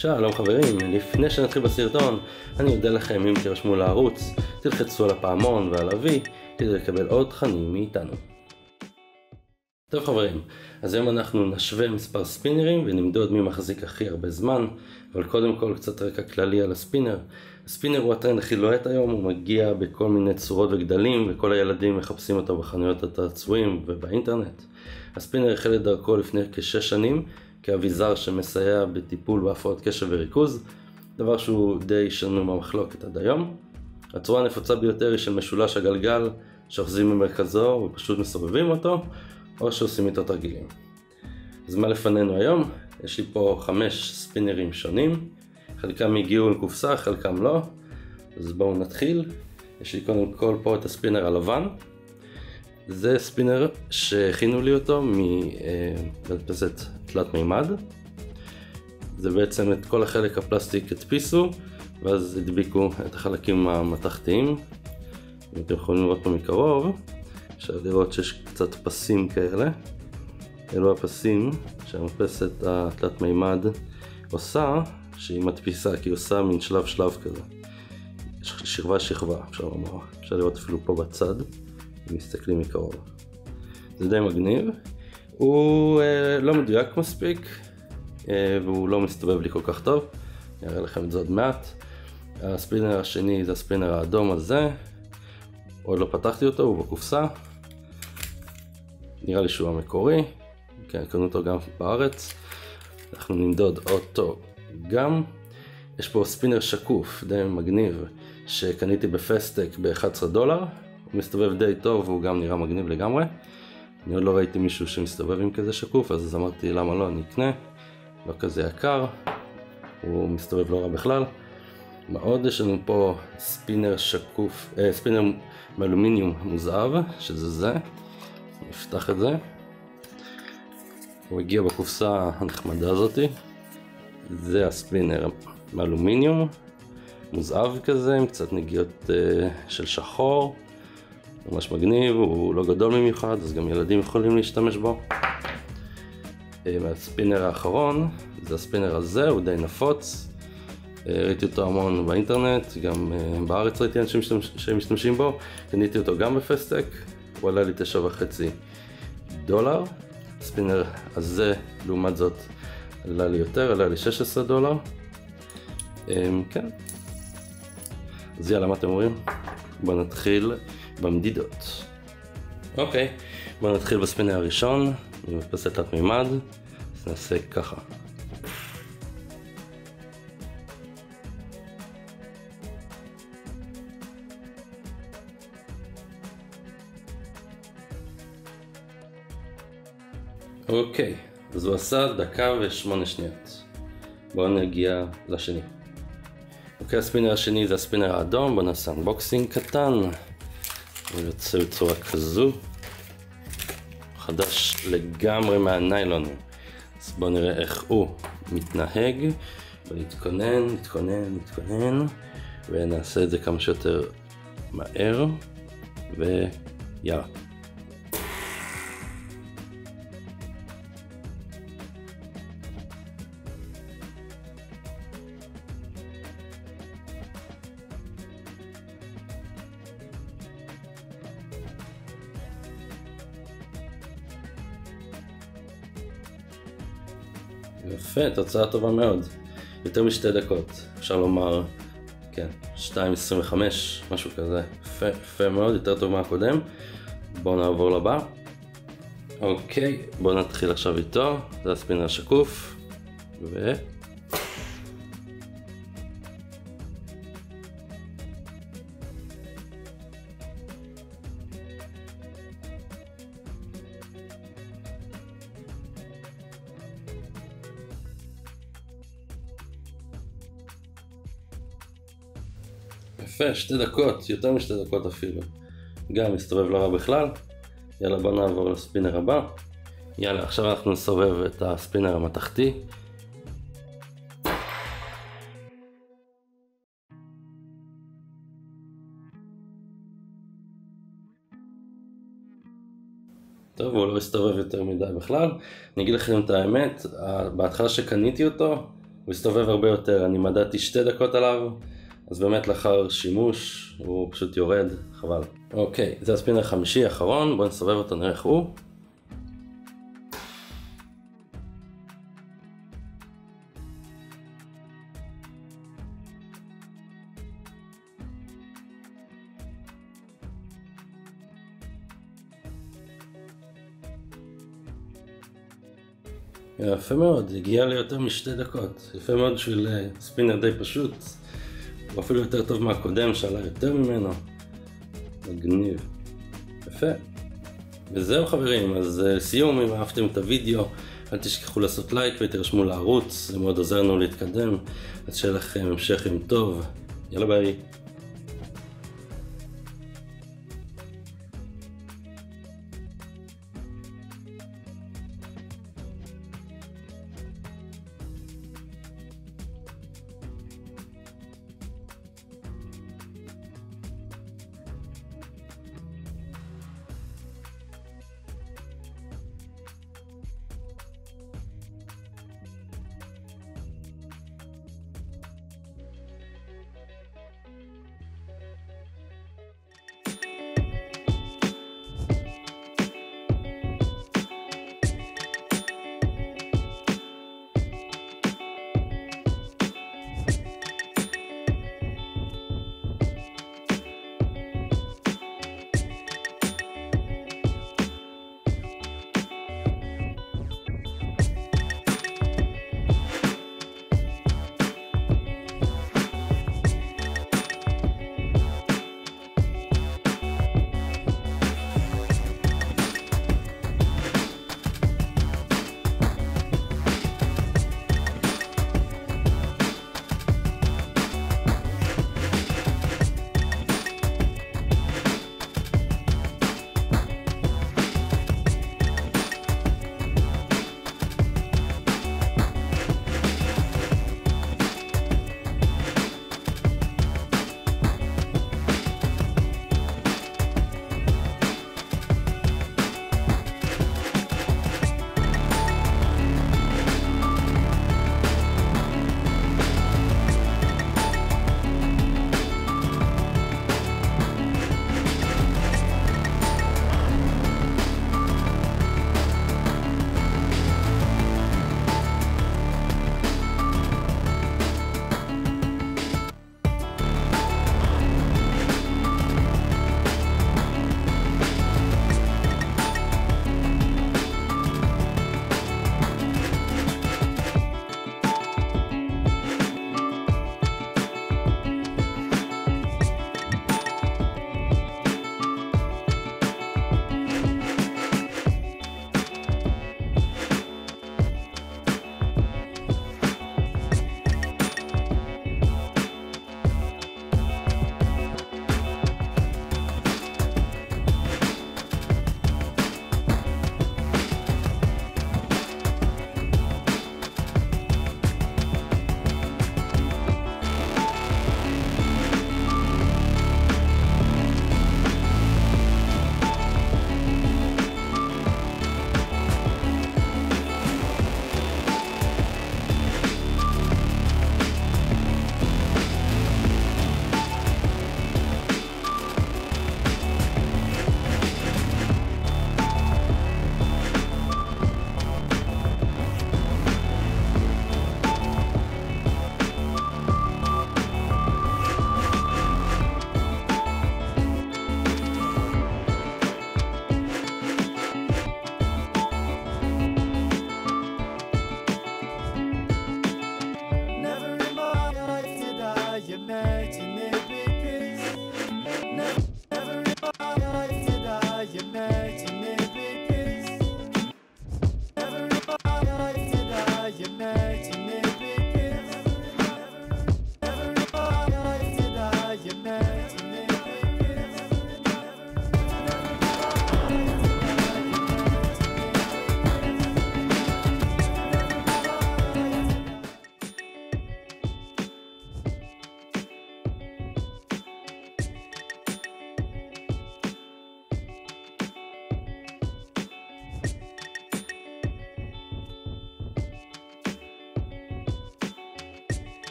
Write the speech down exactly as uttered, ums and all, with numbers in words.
שלום חברים, לפני שנתחיל בסרטון, אני אודה לכם אם תירשמו לערוץ, תלחצו על הפעמון ועל הוי כדי לקבל עוד תכנים מאיתנו. טוב חברים, אז היום אנחנו נשווה מספר ספינרים ונמדוד מי מחזיק הכי הרבה זמן, אבל קודם כל קצת רקע כללי על הספינר. הספינר הוא הטרנד הכי לוהט היום, הוא מגיע בכל מיני צורות וגדלים וכל הילדים מחפשים אותו בחנויות התעצועים ובאינטרנט. הספינר החל את דרכו לפני כשש שנים כאביזר שמסייע בטיפול בהפרעות קשב וריכוז, דבר שהוא די שנוי במחלוקת עד היום. הצורה הנפוצה ביותר היא של משולש הגלגל שאוחזים במרכזו ופשוט מסובבים אותו, או שעושים איתו תרגילים. אז מה לפנינו היום? יש לי פה חמש ספינרים שונים, חלקם הגיעו עם קופסה, חלקם לא, אז בואו נתחיל. יש לי קודם כל פה את הספינר הלבן. זה ספינר שהכינו לי אותו ממדפסת תלת מימד. זה בעצם את כל החלק הפלסטיק הדפיסו ואז הדביקו את החלקים המתכתיים. אם אתם יכולים לראות פה מקרוב, אפשר לראות שיש קצת פסים כאלה. אלו הפסים שהמדפסת התלת מימד עושה, שהיא מדפיסה, כי היא עושה מין שלב שלב כזה, שכבה שכבה אפשר לומר. אפשר לראות אפילו פה בצד אם מסתכלים מקרוב. זה די מגניב. הוא אה, לא מדויק מספיק אה, והוא לא מסתובב לי כל כך טוב, אני אראה לכם את זה עוד מעט. הספינר השני זה הספינר האדום הזה, עוד לא פתחתי אותו, הוא בקופסה, נראה לי שהוא המקורי. כן, קנו אותו גם בארץ. אנחנו נמדוד אותו גם. יש פה ספינר שקוף די מגניב שקניתי בפסטק ב-אחד עשר דולר, הוא מסתובב די טוב והוא גם נראה מגניב לגמרי. אני עוד לא ראיתי מישהו שמסתובב עם כזה שקוף, אז אמרתי למה לא, אני אקנה, לא כזה יקר, הוא מסתובב לא רע בכלל. מה עוד? יש לנו פה ספינר שקוף, אה, ספינר מאלומיניום מוזהב, שזה זה. נפתח את זה. הוא הגיע בקופסה הנחמדה הזאתי. זה הספינר מאלומיניום מוזהב כזה, עם קצת נגיעות אה, של שחור. ממש מגניב, הוא לא גדול במיוחד, אז גם ילדים יכולים להשתמש בו. הספינר האחרון, זה הספינר הזה, הוא די נפוץ. ראיתי אותו המון באינטרנט, גם בארץ ראיתי אנשים שמשתמשים בו. קניתי אותו גם בפסטק, הוא עלה לי תשע וחצי דולר. הספינר הזה, לעומת זאת, עלה לי יותר, עלה לי שש עשרה דולר. כן. אז יאללה, מה אתם אומרים? בואו נתחיל במדידות. אוקיי, בואו נתחיל בספינר הראשון, במדפסת תלת מימד. אז נעשה ככה. אוקיי, אז הוא עשה דקה ושמונה שניות. בואו נגיע לשני. אוקיי, הספינר השני זה הספינר האדום. בואו נעשה אנבוקסינג קטן. הוא יוצא בצורה כזו. חדש לגמרי מהניילון. אז בואו נראה איך הוא מתנהג. בואו נתכונן, נתכונן, נתכונן. ונעשה את זה כמה שיותר מהר. ויאללה. יפה, תוצאה טובה מאוד. יותר משתי דקות, אפשר לומר, כן, שתיים עשרים וחמש, משהו כזה. יפה, יפה מאוד, יותר טוב מהקודם. בואו נעבור לבא. אוקיי, בואו נתחיל עכשיו איתו. זה הספינר השקוף. ו... יפה, שתי דקות, יותר משתי דקות אפילו. גם מסתובב לא רע בכלל. יאללה, בוא נעבור לספינר הבא. יאללה, עכשיו אנחנו נסובב את הספינר המתכתי. טוב, הוא לא הסתובב יותר מדי בכלל. אני אגיד לכם את האמת, בהתחלה שקניתי אותו, הוא הסתובב הרבה יותר, אני מדדתי שתי דקות עליו, אז באמת לאחר שימוש הוא פשוט יורד, חבל. אוקיי, זה הספינר החמישי האחרון, בואו נסובב אותו, נראה איך הוא. יפה מאוד, הגיע לי יותר משתי דקות, יפה מאוד בשביל ספינר די פשוט, הוא אפילו יותר טוב מהקודם שעלה יותר ממנו, מגניב, יפה. וזהו חברים, אז סיום, אם אהבתם את הוידאו, אל תשכחו לעשות לייק ותרשמו לערוץ, זה מאוד עוזר לנו להתקדם, אז שיהיה לכם המשך יום טוב, יאללה ביי.